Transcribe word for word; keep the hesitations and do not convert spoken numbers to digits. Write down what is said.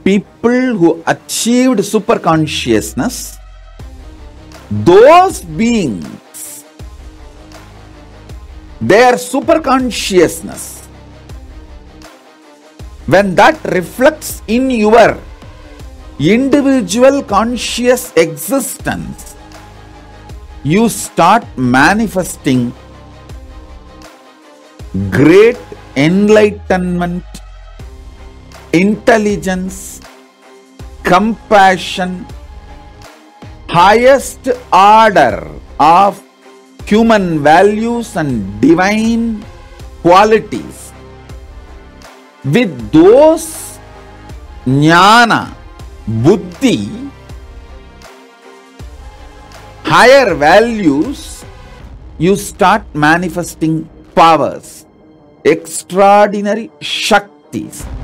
people who achieved super consciousness, those beings, their super consciousness, when that reflects in your individual conscious existence, you start manifesting great enlightenment, intelligence, compassion, highest order of human values and divine qualities. With those jnana, buddhi, higher values, you start manifesting powers, extraordinary shaktis.